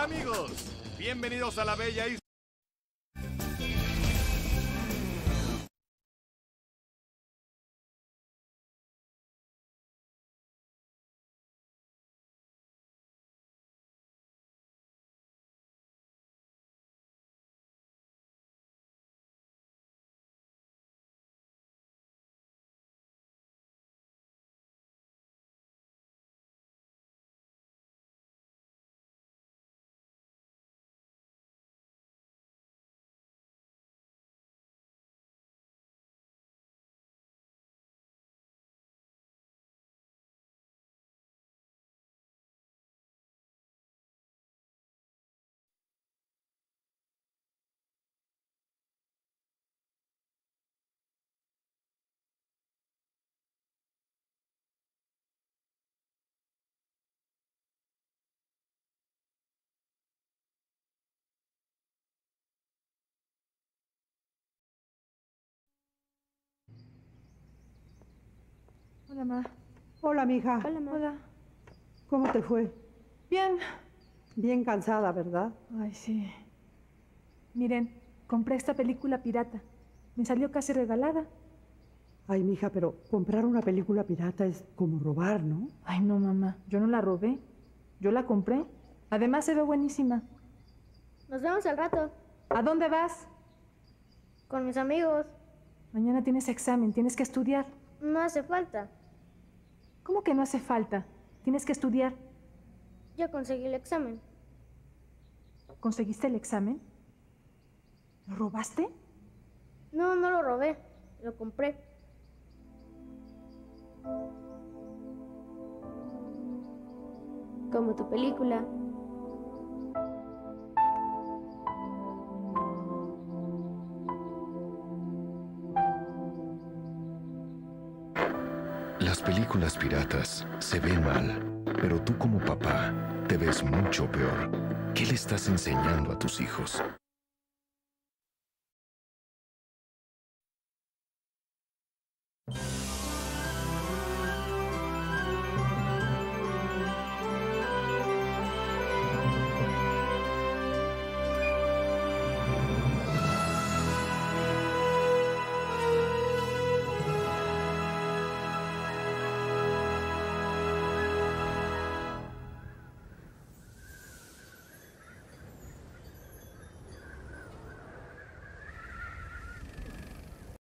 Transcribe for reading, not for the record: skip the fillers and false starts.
Hola amigos, bienvenidos a la bella isla. Hola, ma. Hola, mija. Hola, ma. Hola. ¿Cómo te fue? Bien. Bien cansada, ¿verdad? Ay, sí. Miren, compré esta película pirata. Me salió casi regalada. Ay, mija, pero comprar una película pirata es como robar, ¿no? Ay, no, mamá. Yo no la robé. Yo la compré. Además, se ve buenísima. Nos vemos al rato. ¿A dónde vas? Con mis amigos. Mañana tienes examen. Tienes que estudiar. No hace falta. ¿Cómo que no hace falta? Tienes que estudiar. Ya conseguí el examen. ¿Conseguiste el examen? ¿Lo robaste? No, no lo robé. Lo compré. Como tu película. Las películas piratas se ven mal, pero tú como papá te ves mucho peor. ¿Qué le estás enseñando a tus hijos?